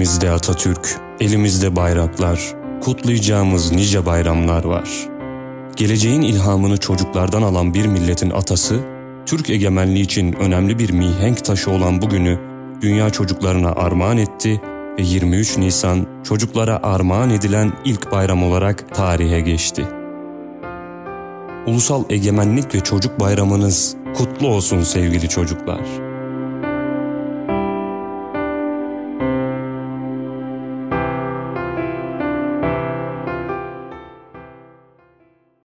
Elimizde Atatürk, elimizde bayraklar, kutlayacağımız nice bayramlar var. Geleceğin ilhamını çocuklardan alan bir milletin atası, Türk egemenliği için önemli bir mihenk taşı olan bugünü dünya çocuklarına armağan etti ve 23 Nisan çocuklara armağan edilen ilk bayram olarak tarihe geçti. Ulusal Egemenlik ve Çocuk Bayramınız kutlu olsun sevgili çocuklar.